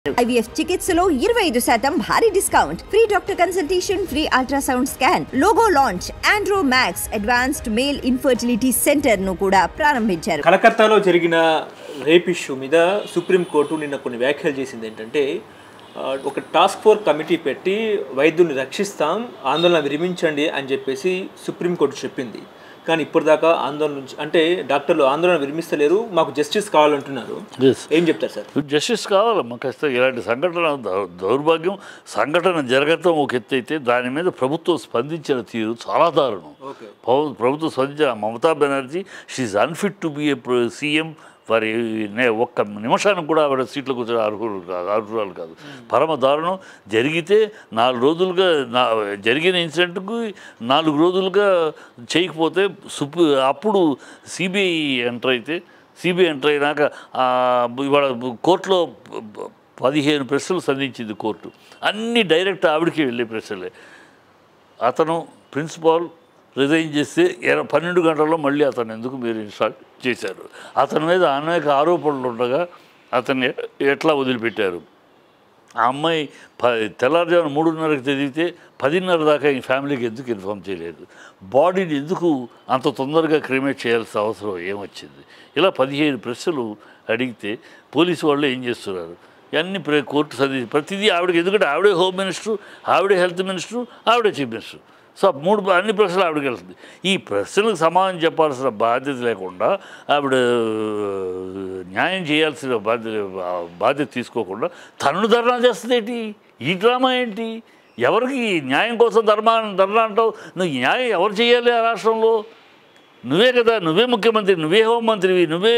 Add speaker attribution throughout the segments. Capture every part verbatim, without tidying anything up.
Speaker 1: IVF చికిత్సలో ఇరవై ఐదు శాతం భారీ discount, free doctor consultation, free ultrasound scan, logo launch, Andro Max advanced male infertility centre ను కూడా ప్రారంభించారు.
Speaker 2: కలకత్తాలో జరిగిన రేప్ ఇష్యూ మీద సుప్రీంకోర్టు నిన్న కొన్ని వ్యాఖ్యలు చేసింది. ఏంటంటే ఒక టాస్క్ ఫోర్స్ కమిటీ పెట్టి వైద్యుల్ని రక్షిస్తాం, ఆందోళన విరమించండి అని చెప్పేసి సుప్రీంకోర్టు చెప్పింది. కానీ ఇప్పటిదాకా ఆందోళన నుంచి అంటే డాక్టర్లు ఆందోళన విరమిస్తలేరు, మాకు జస్టిస్ కావాలంటున్నారు. ఏం చెప్తారు సార్?
Speaker 3: జస్టిస్ కావాలమ్మా ఖచ్చితంగా. ఇలాంటి సంఘటన దౌర్భాగ్యం, సంఘటన జరగటం ఒక ఎత్తు అయితే దాని మీద ప్రభుత్వం స్పందించిన తీరు చాలా దారుణం. ప్రభుత్వం స్పందించిన Mamata Banerjee she is unfit to be a CM. వారి ఒక్క నిమిషానికి కూడా ఆవిడ సీట్లు కూర్చొని అర్హులు కాదు అర్హురాలు కాదు. పరమ దారుణం. జరిగితే నాలుగు రోజులుగా నా జరిగిన ఇన్సిడెంట్కు నాలుగు రోజులుగా చేయకపోతే సుప్రీ అప్పుడు సిబిఐ ఎంటర్ అయితే సిబిఐ ఎంటర్ అయినాక ఇవాళ కోర్టులో పదిహేను ప్రశ్నలు సంధించింది కోర్టు. అన్నీ డైరెక్ట్ ఆవిడకి వెళ్ళే ప్రశ్నలే. అతను ప్రిన్సిపాల్ రిజైన్ చేస్తే ఇరవై పన్నెండు గంటల్లో మళ్ళీ అతను ఎందుకు మీరు ఇన్స్టాల్ చేశారు? అతని మీద అనేక ఆరోపణలు ఉండగా అతన్ని ఎట్లా వదిలిపెట్టారు? ఆ అమ్మాయి ప తెల్లారుజామున మూడున్నరకు చదివితే పదిన్నర దాకా ఈ ఫ్యామిలీకి ఎందుకు ఇన్ఫామ్ చేయలేదు? బాడీని ఎందుకు అంత తొందరగా క్రిమేట్ చేయాల్సిన అవసరం ఏమొచ్చింది? ఇలా పదిహేను ప్రశ్నలు అడిగితే పోలీసు వాళ్ళు ఏం చేస్తున్నారు? ఇవన్నీ ప్ర కోర్టు చదివి ప్రతిదీ ఆవిడకి, ఎందుకంటే ఆవిడే హోమ్ మినిస్టరు, ఆవిడే హెల్త్ మినిస్టరు, ఆవిడే చీఫ్ మినిస్టర్. సో మూడు అన్ని ప్రశ్నలు ఆవిడకి వెళ్తుంది. ఈ ప్రశ్నలకు సమాధానం చెప్పాల్సిన బాధ్యత లేకుండా ఆవిడ న్యాయం చేయాల్సిన బాధ్యత బాధ్యత తీసుకోకుండా తనను ధర్నా చేస్తుంది ఏంటి? ఈ డ్రామా ఏంటి? ఎవరికి న్యాయం కోసం ధర్మా ధర్నా అంటావు? నువ్వు న్యాయం ఎవరు చేయాలి ఆ రాష్ట్రంలో? నువ్వే కదా, నువ్వే ముఖ్యమంత్రి, నువ్వే హోంమంత్రివి, నువ్వే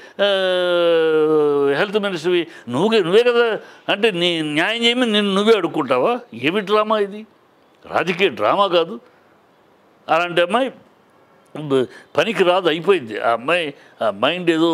Speaker 3: హెల్త్ మినిస్టర్వి, నువ్వే నువ్వే కదా. అంటే నీ న్యాయం చేయమని నేను నువ్వే అడుక్కుంటావా? ఏమి డ్రామా ఇది? రాజకీయ డ్రామా కాదు. అలాంటి అమ్మాయి పనికి రాదు, అయిపోయింది. ఆ అమ్మాయి ఆ మైండ్ ఏదో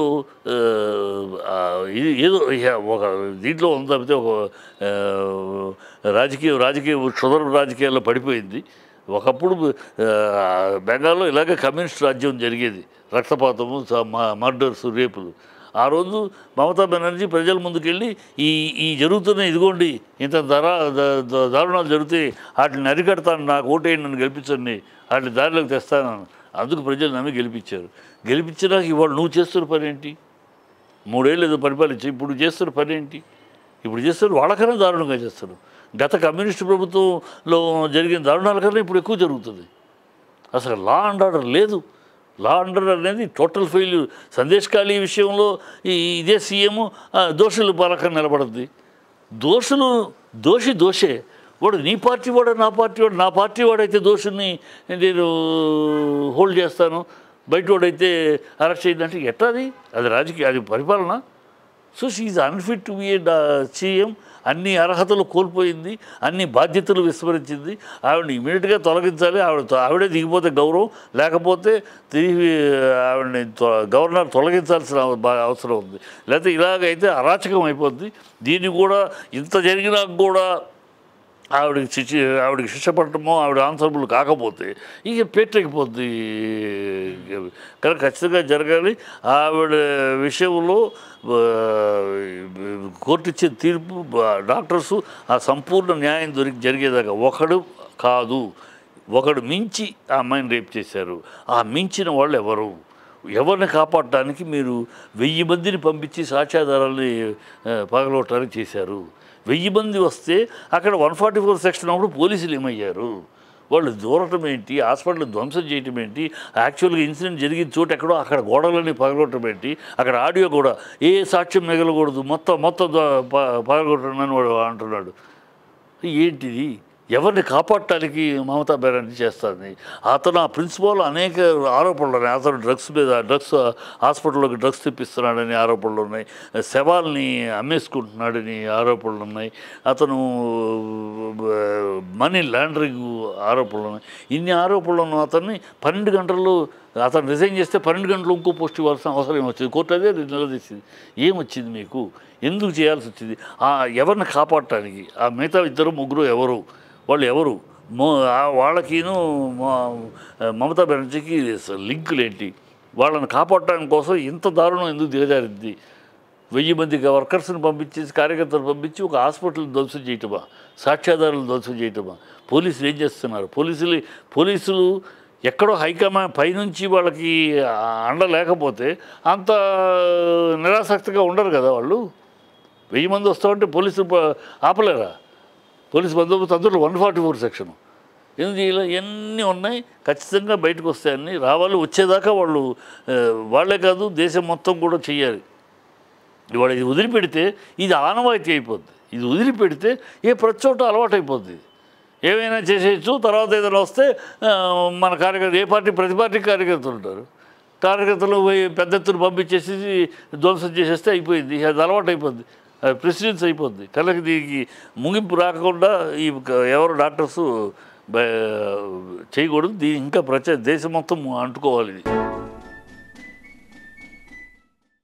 Speaker 3: ఇది ఏదో ఒక దీంట్లో ఉంది తప్పితే ఒక రాజకీయ రాజకీయ క్షుద్ర రాజకీయాల్లో పడిపోయింది. ఒకప్పుడు బెంగాల్లో ఇలాగే కమ్యూనిస్ట్ రాజ్యం జరిగేది, రక్తపాతము, మర్డర్స్, రేపులు. ఆ రోజు మమతా బెనర్జీ ప్రజల ముందుకెళ్ళి ఈ ఈ జరుగుతున్న ఇదిగోండి ఇంత ధర దారుణాలు జరుగుతాయి, వాటిని అరికడతాను, నాకు ఓటేయండి, నన్ను గెలిపించండి, వాటిని దారిలోకి తెస్తాను. అందుకు ప్రజలు నమ్మి గెలిపించారు. గెలిపించడానికి ఇవాళ నువ్వు చేస్తున్న పని ఏంటి? మూడేళ్ళు ఏదో పరిపాలించి ఇప్పుడు చేస్తున్న పని ఏంటి? ఇప్పుడు చేస్తారు వాళ్ళకన్నా దారుణంగా చేస్తారు. గత కమ్యూనిస్టు ప్రభుత్వంలో జరిగిన దారుణాల కన్నా ఇప్పుడు ఎక్కువ జరుగుతుంది. అసలు లా అండ్ ఆర్డర్ లేదు. లా అండ్ ఆర్డర్ అనేది టోటల్ ఫెయిల్యూర్. సందేశ్ ఖాళీ విషయంలో ఈ ఇదే సీఎం దోషులు పరకం నిలబడుద్ది. దోషులు దోషి దోషే. వాడు నీ పార్టీ వాడు, నా పార్టీ వాడు. నా పార్టీ వాడైతే దోషుల్ని నేను హోల్డ్ చేస్తాను, బయట వాడైతే అరెస్ట్ చేయాలంటే ఎట్లా? అది అది రాజకీయ, అది పరిపాలన. So she is unfit to be a CM. అన్ని అర్హతలు కోల్పోయింది, అన్ని బాధ్యతలు విస్మరించింది. ఆవిడని ఇమీడియట్గా తొలగించాలి. ఆవిడ ఆవిడే దిగిపోతే గౌరవం, లేకపోతే తిరిగి ఆవిడని గవర్నర్ తొలగించాల్సిన అవసరం ఉంది. లేకపోతే ఇలాగైతే అరాచకం అయిపోద్ది. దీన్ని కూడా ఇంత జరిగినా కూడా ఆవిడకి శిక్ష ఆవిడకి శిక్ష పడటమో ఆవిడ ఆన్సరబుల్ కాకపోతే ఇక పెట్టకపోద్ది. కానీ ఖచ్చితంగా జరగాలి. ఆవిడ విషయంలో కోర్టు ఇచ్చే తీర్పు డాక్టర్సు ఆ సంపూర్ణ న్యాయం దొరికి జరిగేదాకా ఒకడు కాదు, ఒకడు మించి ఆ అమ్మాయిని రేప్ చేశారు. ఆ మించిన వాళ్ళు ఎవరు? ఎవరిని కాపాడటానికి మీరు వెయ్యి మందిని పంపించి సాక్ష్యాధారాలని పగలగొట్టడానికి చేశారు. వెయ్యి మంది వస్తే అక్కడ వన్ ఫార్టీ ఫోర్ సెక్షన్ అప్పుడు పోలీసులు ఏమయ్యారు? వాళ్ళు దూరటం ఏంటి? హాస్పిటల్ ధ్వంసం చేయటం ఏంటి? యాక్చువల్గా ఇన్సిడెంట్ జరిగిన చోటు ఎక్కడో అక్కడ గోడలని పగలగొట్టడం ఏంటి? అక్కడ ఆడియో కూడా ఏ సాక్ష్యం మిగలకూడదు, మొత్తం మొత్తం పగలగొట్టడం అని వాడు అంటున్నాడు. ఏంటిది? ఎవరిని కాపాడటానికి మమతా బెనర్జీ చేస్తుంది? అతను ఆ ప్రిన్సిపాల్ అనేక ఆరోపణలు ఉన్నాయి. అతను డ్రగ్స్ మీద డ్రగ్స్ హాస్పిటల్లోకి డ్రగ్స్ తెప్పిస్తున్నాడని ఆరోపణలు ఉన్నాయి. శవాల్ని అమ్మేసుకుంటున్నాడని ఆరోపణలు ఉన్నాయి. అతను మనీ లాండరింగ్ ఆరోపణలు ఉన్నాయి. ఇన్ని ఆరోపణలను అతన్ని పన్నెండు గంటల్లో అతను రిజైన్ చేస్తే పన్నెండు గంటలు ఇంకో పోస్ట్ ఇవ్వాల్సిన అవసరం ఏమొచ్చింది? కోర్టు అదే నిలదీసింది. ఏమొచ్చింది మీకు? ఎందుకు చేయాల్సి వచ్చింది? ఎవరిని కాపాడటానికి? ఆ మిగతా ఇద్దరు ముగ్గురు ఎవరు? వాళ్ళు ఎవరు? మో వాళ్ళకిను మమతా బెనర్జీకి లింకులు ఏంటి? వాళ్ళని కాపాడటానికి కోసం ఇంత దారుణం ఎందుకు దిగజారింది? వెయ్యి మంది వర్కర్స్ని పంపించేసి కార్యకర్తలు పంపించి ఒక హాస్పిటల్ని ధ్వంసం చేయటమా, సాక్ష్యాధారాలను ధ్వంసం చేయటమా? పోలీసులు ఏం చేస్తున్నారు? పోలీసులు పోలీసులు ఎక్కడో హైకమాండ్ పైనుంచి వాళ్ళకి అండ లేకపోతే అంత నిరాసక్తిగా ఉండరు కదా వాళ్ళు. వెయ్యి మంది వస్తామంటే పోలీసులు ఆపలేరా? పోలీసు బందోబస్తు అందులో వన్ ఫార్టీ ఫోర్ సెక్షన్ ఎందుకు ఇలా ఎన్ని ఉన్నాయి, ఖచ్చితంగా బయటకు వస్తాయని రావాలి. వచ్చేదాకా వాళ్ళు వాళ్ళే కాదు దేశం మొత్తం కూడా చెయ్యాలి. ఇవాళ ఇది వదిలిపెడితే ఇది ఆనవాయితీ అయిపోద్ది. ఇది వదిలిపెడితే ఏ ప్రతి చోట అలవాటు అయిపోద్ది. ఏమైనా చేసేయచ్చు. తర్వాత ఏదైనా వస్తే మన కార్యకర్త ఏ పార్టీ ప్రతి పార్టీ కార్యకర్తలు ఉంటారు. కార్యకర్తలు పెద్ద ఎత్తున పంపించేసి ధ్వంసం చేసేస్తే అయిపోయింది. అది అలవాటు అయిపోద్ది, ప్రెసిడెన్స్ అయిపోద్ది. కనుక దీనికి ముగింపు రాకుండా ఈ ఎవరు డాక్టర్స్ చేయకూడదు. దీని ఇంకా ప్రచ దేశం మొత్తం అంటుకోవాలి ఇది.